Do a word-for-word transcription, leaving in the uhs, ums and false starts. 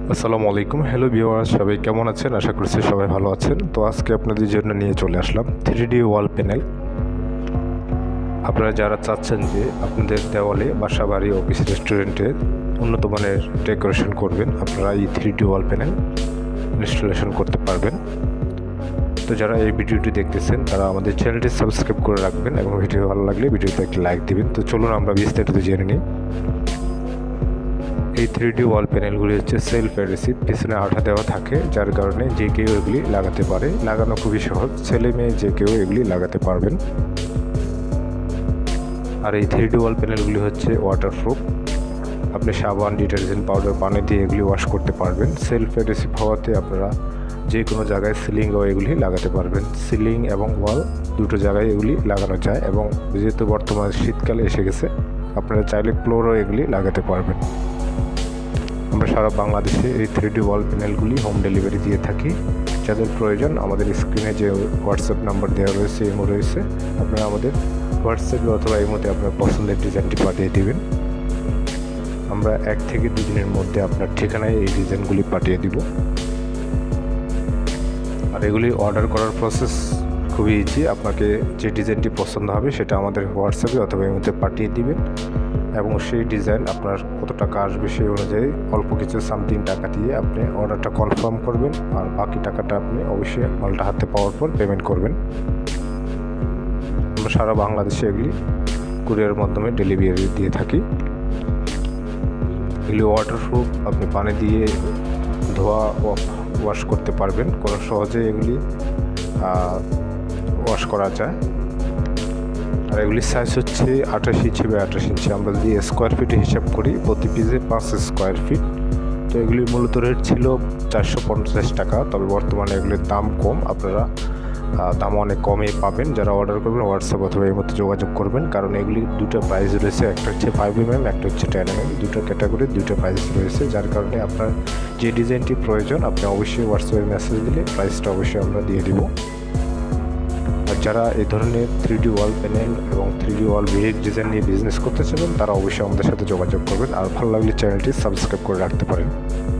আসসালামু আলাইকুম। Hello viewers, সবাই কেমন আছেন? আশা করছি সবাই ভালো আছেন। তো আজকে আপনাদের জন্য নিয়ে চলে আসলাম থ্রি ডি ওয়াল প্যানেল। আপনারা যারা চাচ্ছেন যে আপনাদের দেওয়ালে, বাসা, বাড়ি, অফিস, রেস্টুরেন্টে উন্নত মানের ডেকোরেশন করবেন, আপনারা এই three D wall panel installation করতে পারবেন। তো যারা এই ভিডিওটি দেখতেছেন তারা আমাদের চ্যানেলটি সাবস্ক্রাইব করে রাখবেন এবং ভিডিও ভালো লাগলে ভিডিওতে একটি লাইক দিবেন। তো চলুন আমরা বিস্তারিত জেনে নিই। এই থ্রি ডি ওয়াল প্যানেলগুলি হচ্ছে সেলফ অ্যাডহেসিভ, পিছনে আঠা দেওয়া থাকে, যার কারণে যে কেউ এগুলি লাগাতে পারে। লাগানো খুবই সহজ, ছেলে মেয়ে যে কেউ এগুলি লাগাতে পারবেন। আর এই থ্রি ডি ওয়াল প্যানেলগুলি হচ্ছে ওয়াটারপ্রুফ। আপনি সাবান, ডিটারজেন্ট পাউডার, পানি দিয়ে এগুলি ওয়াশ করতে পারবেন। সেলফ অ্যাডহেসিভ হওয়াতে আপনারা যে কোনো জায়গায় সিলিংও এগুলি লাগাতে পারবেন। সিলিং এবং ওয়াল দুটো জায়গায় এগুলি লাগানো যায়, এবং যেহেতু বর্তমানে শীতকালে এসে গেছে, আপনারা চাইলে ফ্লোরও এগুলি লাগাতে পারবেন। আমরা সারা বাংলাদেশে এই থ্রি ডি ওয়াল প্যানেলগুলি হোম ডেলিভারি দিয়ে থাকি। যাদের প্রয়োজন আমাদের স্ক্রিনে যে হোয়াটসঅ্যাপ নাম্বার দেওয়া রয়েছে, ইমো রয়েছে, আপনারা আমাদের হোয়াটসঅ্যাপে অথবা ইমোতে আপনার পছন্দের ডিজাইনটি পাঠিয়ে দেবেন। আমরা এক থেকে দু দিনের মধ্যে আপনার ঠিকানায় এই ডিজাইনগুলি পাঠিয়ে দিব। আর এগুলি অর্ডার করার প্রসেস খুবই ইজি। আপনাকে যে ডিজাইনটি পছন্দ হবে সেটা আমাদের হোয়াটসঅ্যাপে অথবা ইমোতে পাঠিয়ে দিবেন, এবং সেই ডিজাইন আপনার কত টাকা আসবে সেই অনুযায়ী অল্প কিছু সামথিং টাকা দিয়ে আপনি অর্ডারটা কনফার্ম করবেন, আর বাকি টাকাটা আপনি অবশ্যই মালটা হাতে পাওয়ার পর পেমেন্ট করবেন। আমরা সারা বাংলাদেশে এগুলি কুরিয়ারের মাধ্যমে ডেলিভারি দিয়ে থাকি। এগুলি ওয়াটারপ্রুফ, আপনি পানি দিয়ে ধোয়া ওয়াশ করতে পারবেন, কোনো সহজে এগুলি ওয়াশ করা যায়। আর এগুলির সাইজ হচ্ছে আঠাশ ইঞ্চি বাই আঠাশ ইঞ্চি। আমরা যদি স্কোয়ার ফিটে হিসাব করি, প্রতি পিসে পাঁচ স্কোয়ার ফিট। তো এগুলির মূলত রেট ছিল চারশো পঞ্চাশ টাকা, তবে বর্তমানে এগুলির দাম কম। আপনারা দাম অনেক কমে পাবেন। যারা অর্ডার করবেন হোয়াটসঅ্যাপ অথবা এর মধ্যে যোগাযোগ করবেন, কারণ এগুলি দুটো প্রাইস রয়েছে, একটা হচ্ছে ফাইভ এম এম, একটা হচ্ছে টেন এম এম। দুটো ক্যাটাগরি, দুটো প্রাইস রয়েছে, যার কারণে আপনার যে ডিজাইনটি প্রয়োজন আপনি অবশ্যই হোয়াটসঅ্যাপে মেসেজ দিলে প্রাইসটা অবশ্যই আমরা দিয়ে দিব। আর যারা এই ধরনের থ্রি ডি ওয়াল প্যানেল এবং three D wall brick design নিয়ে বিজনেস করতে চান, তারা অবশ্যই আমাদের সাথে যোগাযোগ করবেন। আর ভালো লাগলে চ্যানেলটি সাবস্ক্রাইব করে রাখতে পারেন।